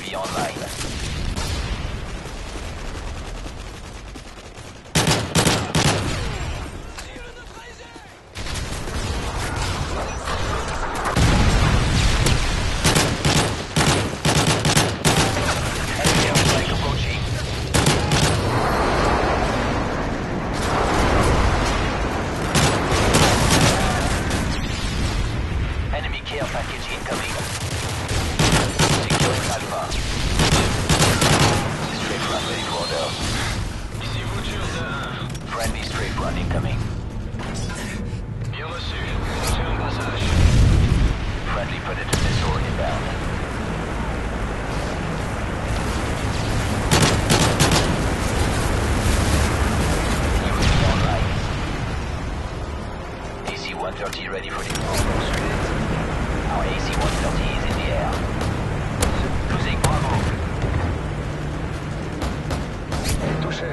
UAV online. Care package incoming. Securing Alpha. Strafe run ready for order. Ici voiture de 1. Friendly strafe run incoming. Bien reçu. C'est un passage. Friendly Predator missile inbound. UAV online. AC-130 ready for deployment. Our AC-130 is in the air. Losing Bravo. Touché.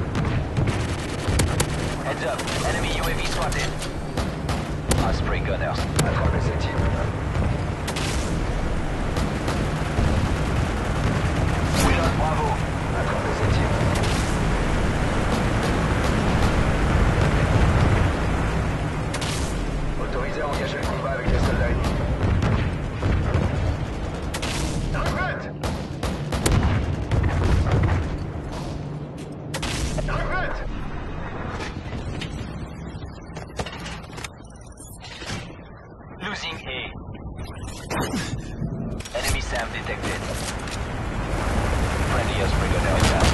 Heads up. Enemy UAV spotted. Osprey gunners. Attrape les équipes. We lost Bravo. Attrape les équipes. Autorisé à engager le combat avec les soldats ennemis. Losing A. Enemy SAM detected. Friendly Osprey gunner inbound.